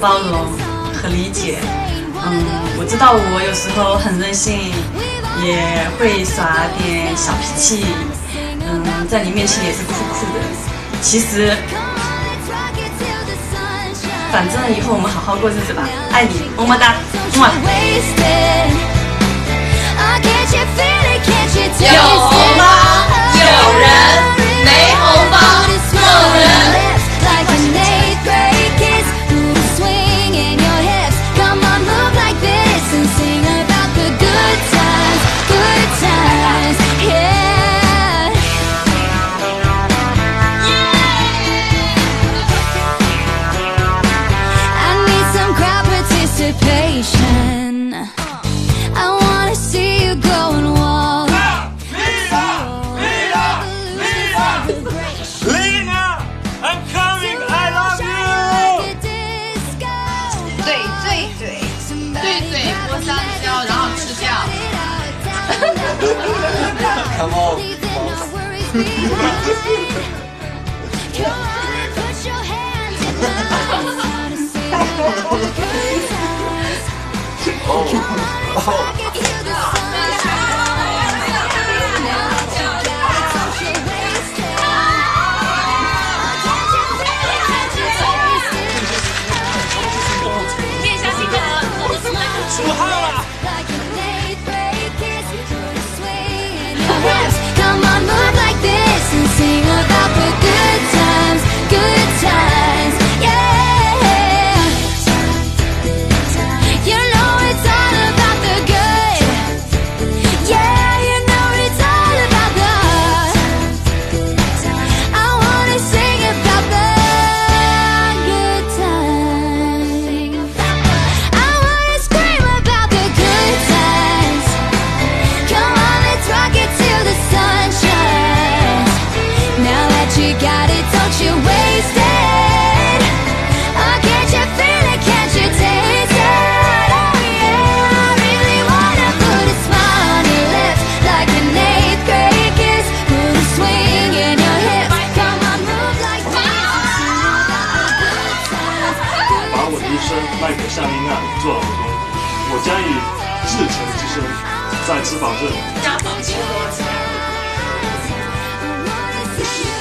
包容和理解。我知道我有时候很任性，也会耍点小脾气，在你面前也是酷酷的。其实，反正以后我们好好过日子吧，爱你，么么哒，么。 有红包，有人没红包，送人。对，剥香蕉，然后吃掉。 Come on. Come on, move like this and sing about the good times, yeah. You know it's all about the good, yeah. You know it's all about the. I wanna sing about the good times. I wanna scream about the good times. Come on, let's rock it till the sun shines. Now that you got it, don't you waste it. Oh, can't you feel it, can't you taste it? Oh yeah, I really wanna put a smile on your lips, like an 8th grade kiss. Put a swing in your hips. Come on, move like this. 把我的一生卖给上音案做好工，我将以至诚之身在此保证。 家房钱多少钱？